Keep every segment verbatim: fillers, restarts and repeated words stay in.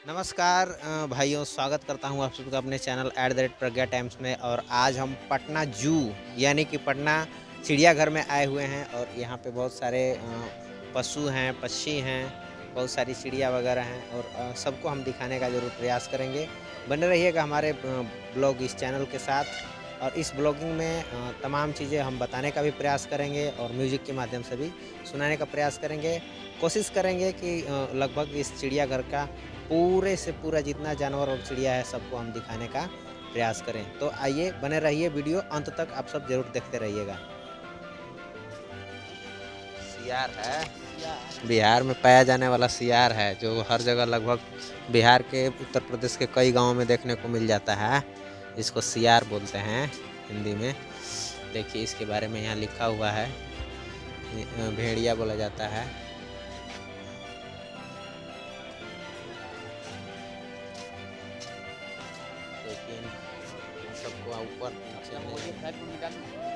नमस्कार अ, भाइयों, स्वागत करता हूँ आप सबका अपने channel at the rate Pragya Times में। और आज हम पटना जू यानी कि पटना चिड़ियाघर में आए हुए हैं। और यहाँ पे बहुत सारे अ, पशु हैं, पक्षी हैं, बहुत सारी चिड़िया वगैरह हैं। और अ, सबको हम दिखाने का ज़रूर प्रयास करेंगे। बने रहिएगा हमारे अ, ब्लॉग इस चैनल के साथ। और इस ब्लॉगिंग में अ, तमाम चीज़ें हम बताने का भी प्रयास करेंगे और म्यूज़िक के माध्यम से भी सुनाने का प्रयास करेंगे। कोशिश करेंगे कि अ, लगभग इस चिड़ियाघर का पूरे से पूरा जितना जानवर और चिड़िया है सबको हम दिखाने का प्रयास करें। तो आइए, बने रहिए, वीडियो अंत तक आप सब ज़रूर देखते रहिएगा। सियार है, बिहार में पाया जाने वाला सियार है, जो हर जगह लगभग बिहार के, उत्तर प्रदेश के कई गांवों में देखने को मिल जाता है। इसको सियार बोलते हैं हिंदी में। देखिए इसके बारे में यहाँ लिखा हुआ है, अ, भेड़िया बोला जाता है। देखिए इन सबको ऊपर नीचे में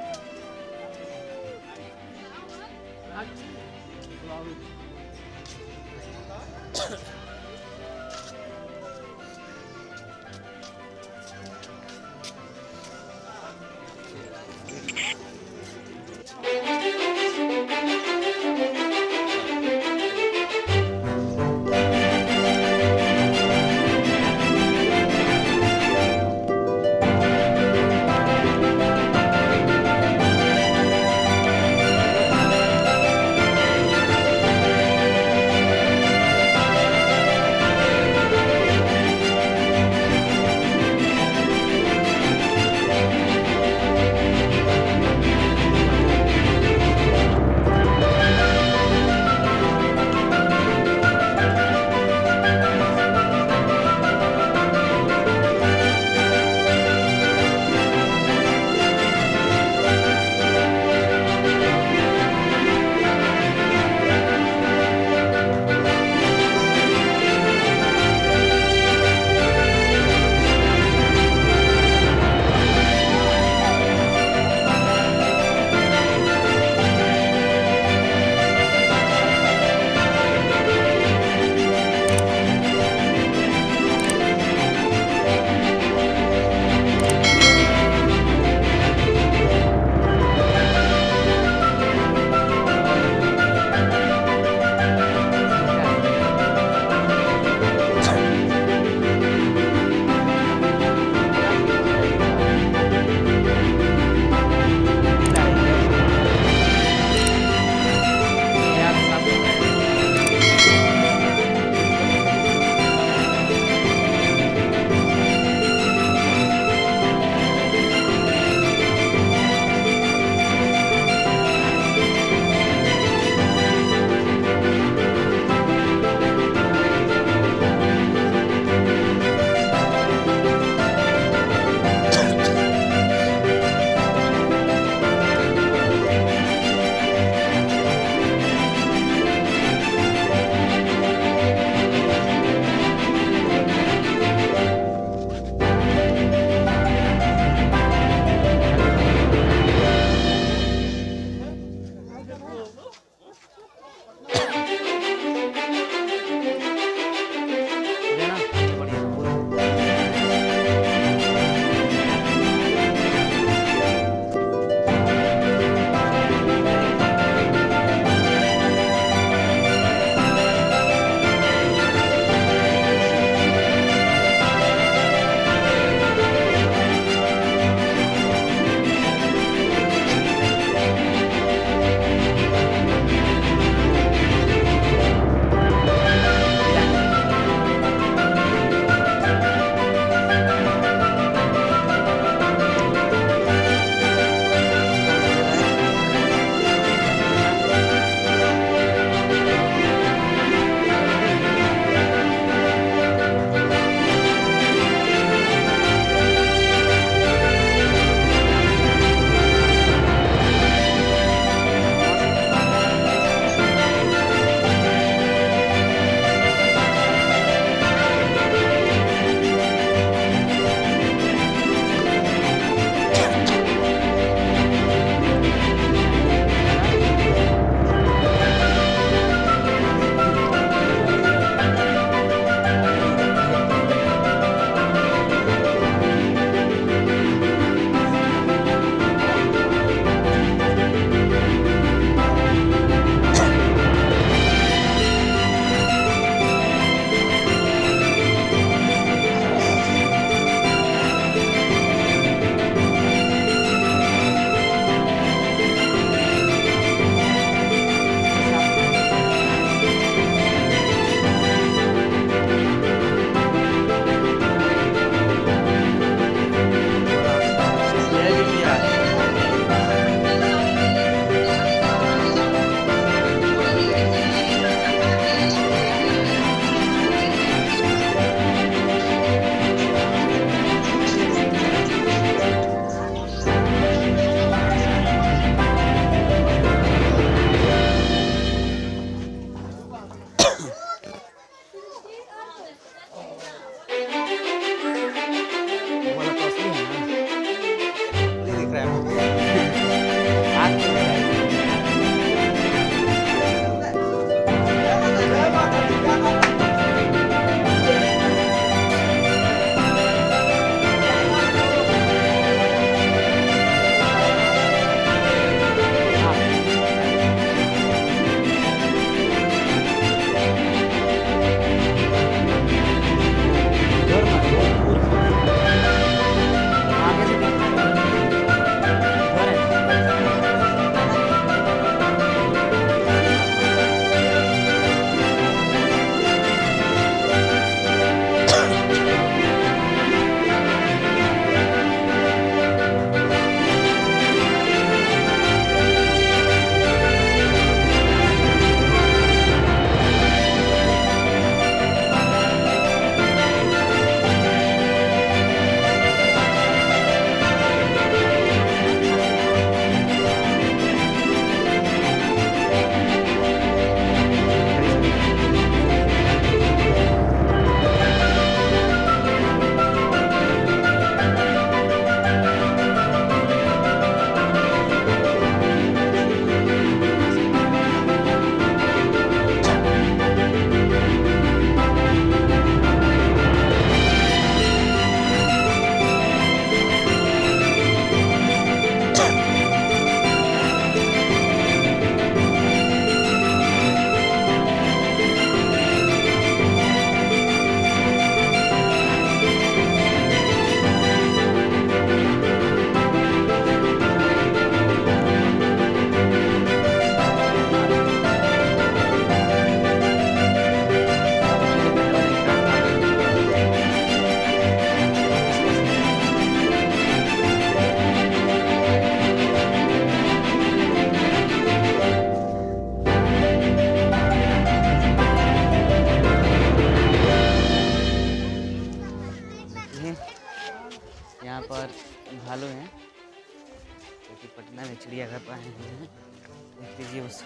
भालू हैं जो कि पटना में चिड़ियाघर पर आए हुए हैं। देख लीजिए उस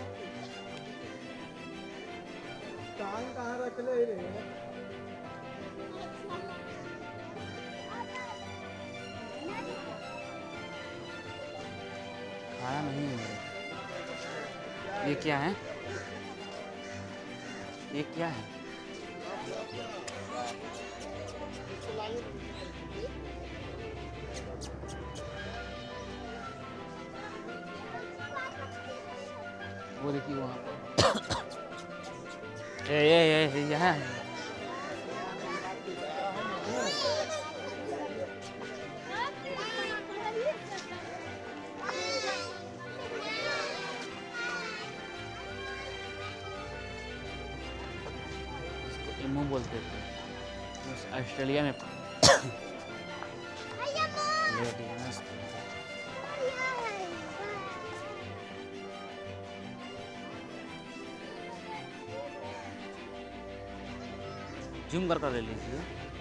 कहाँ रख ले रे? खाना नहीं है। ये क्या है? ये क्या है? वो देखिए वहाँ पर ये ये ये यहाँ इमू बोलते थे ऑस्ट्रेलिया में। जूम कर कर ले लीजिए।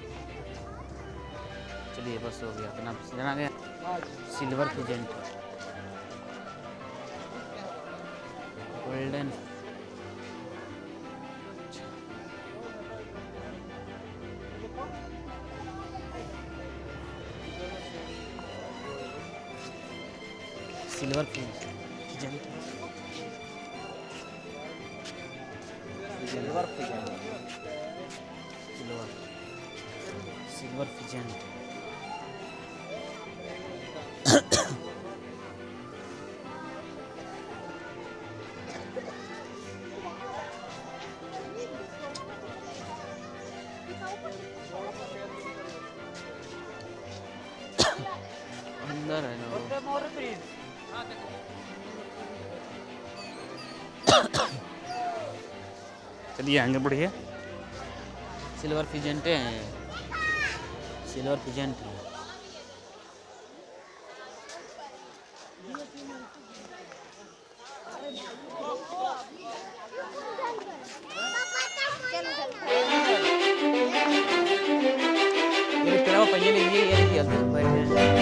चलिए बस हो गया अपना जना गया। Silver pheasant golden silver pheasant silver pheasant silver silver pheasant अंदर है ना वो। चलिए आगे बढ़िए। सिल्वर फिजेंटे हैं, सिल्वर फिजेंट है। ये पहले लीजिए ये लीजिए अंदर बैठे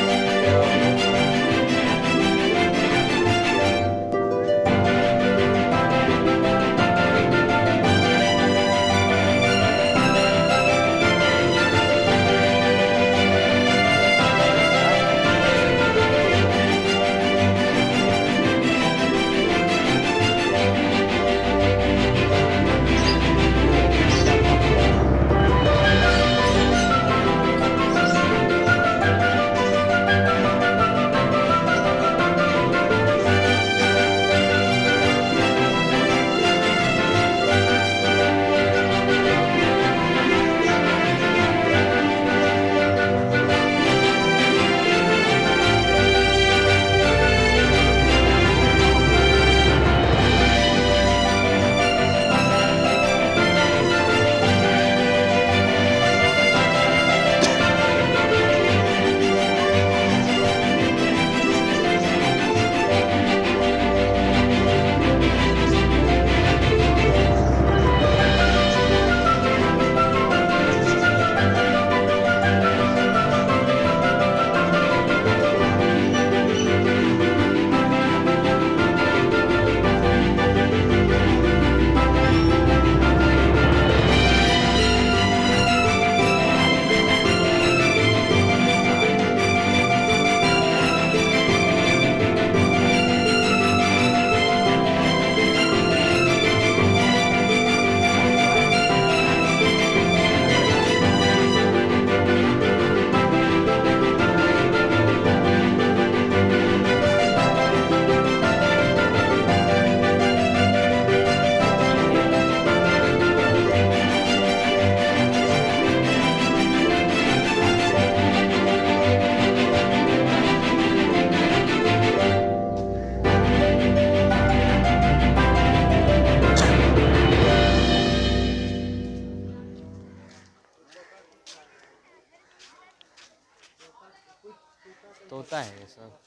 तोता है ये सब।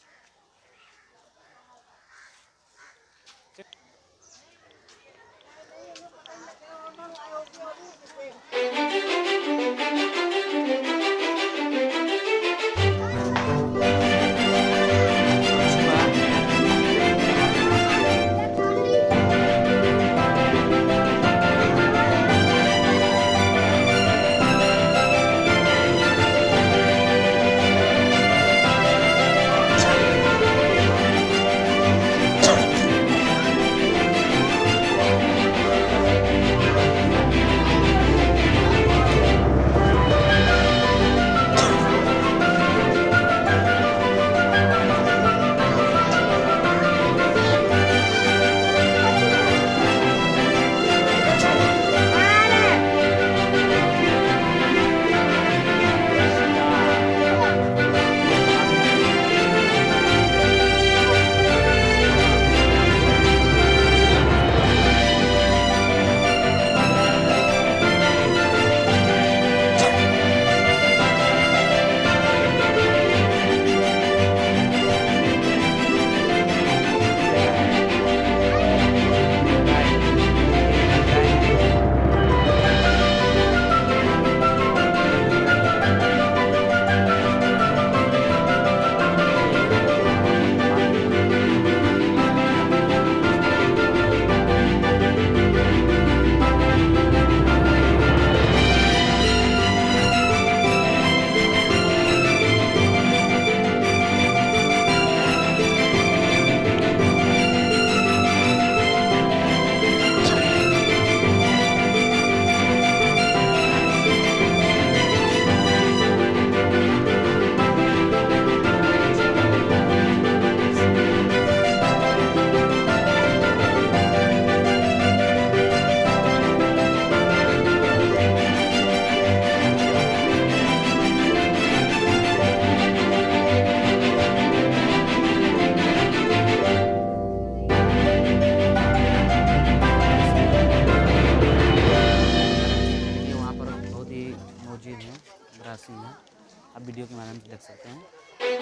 अनबॉक्सिंग है, आप वीडियो के माध्यम से देख सकते हैं।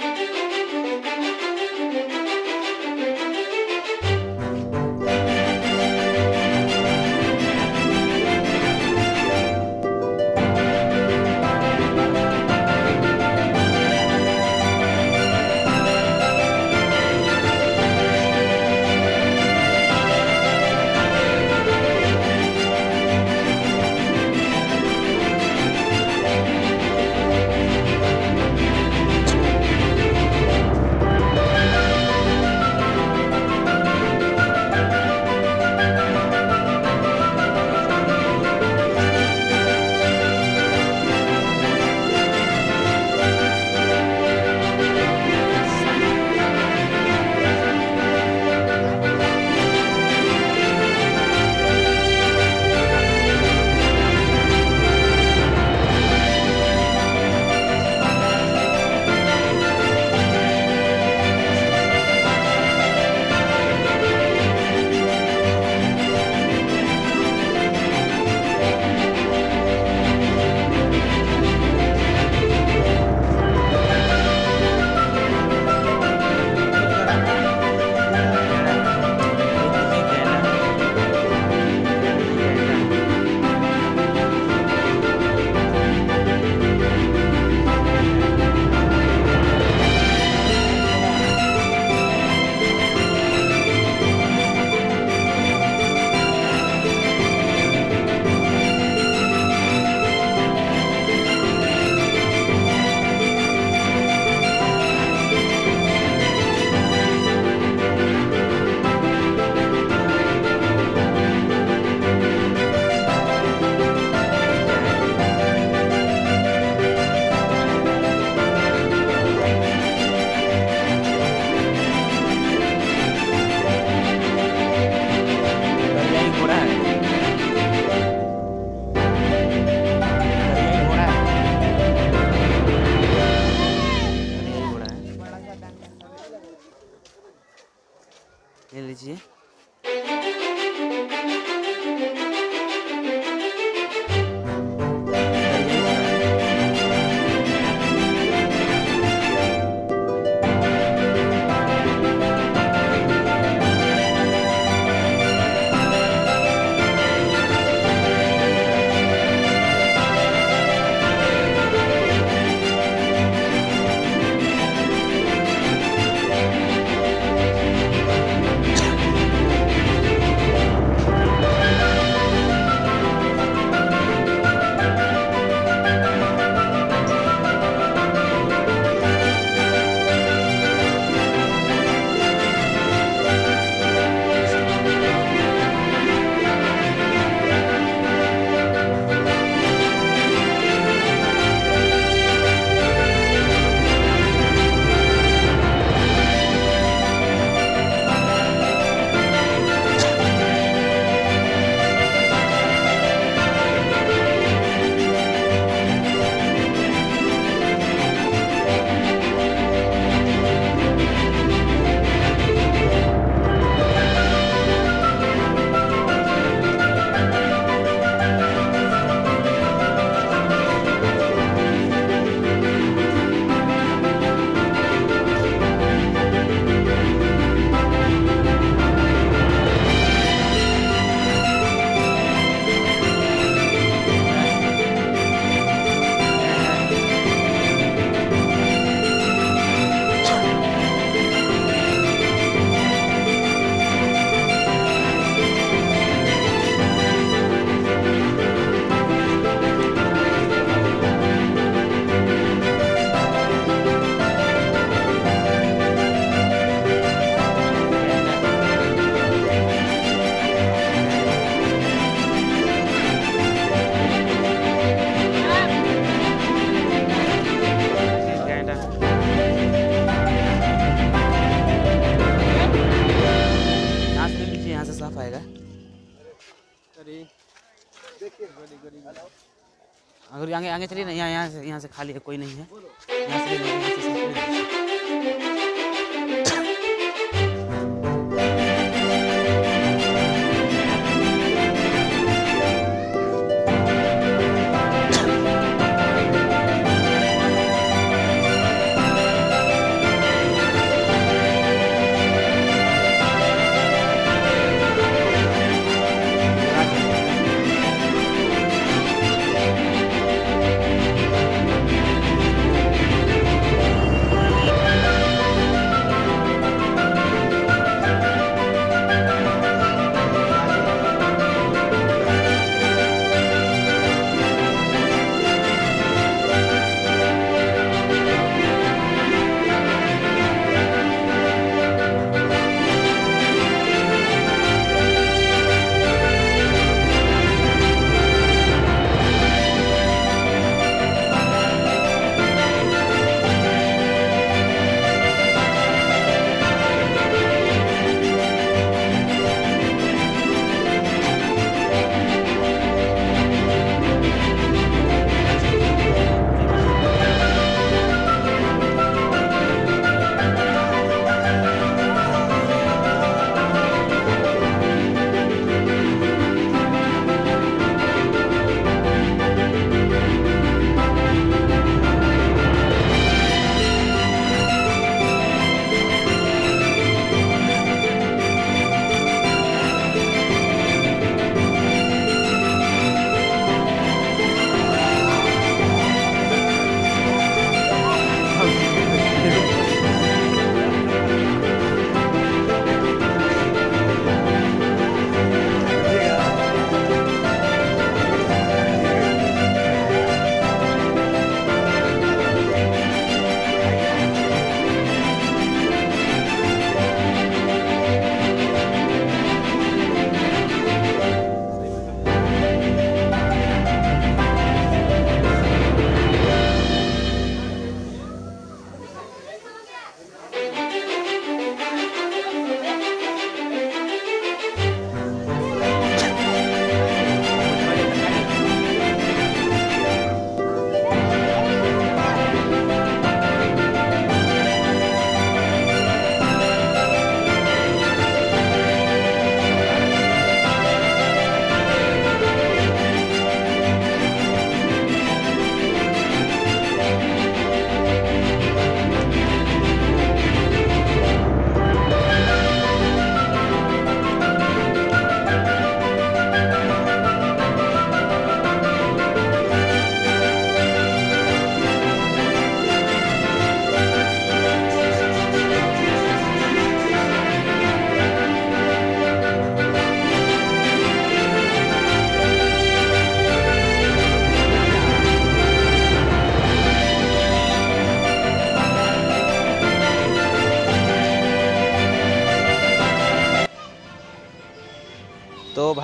ले लीजिए। अगर आगे आगे चलिए ना, यहाँ यहाँ से यहाँ से खाली है, कोई नहीं है, यहाँ से ले लीजिए, यहाँ से साफ ले लीजिए।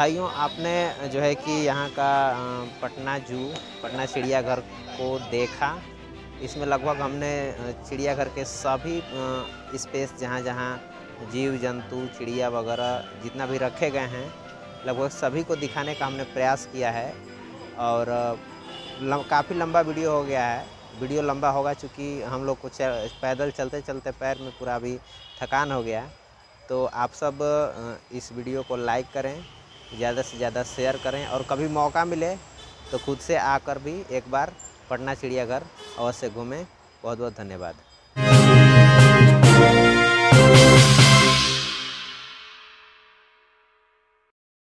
भाइयों आपने जो है कि यहाँ का अ, पटना जू, पटना चिड़ियाघर को देखा। इसमें लगभग हमने अ, चिड़ियाघर के सभी अ, स्पेस जहाँ जहाँ जीव जंतु चिड़िया वगैरह जितना भी रखे गए हैं लगभग सभी को दिखाने का हमने प्रयास किया है। और लम, काफ़ी लंबा वीडियो हो गया है। वीडियो लंबा होगा चूँकि हम लोग को च- पैदल चलते चलते पैर में पूरा अभी थकान हो गया। तो आप सब अ, इस वीडियो को लाइक करें, ज़्यादा से ज़्यादा शेयर करें और कभी मौका मिले तो खुद से आकर भी एक बार पटना चिड़ियाघर अवश्य घूमें। बहुत बहुत धन्यवाद।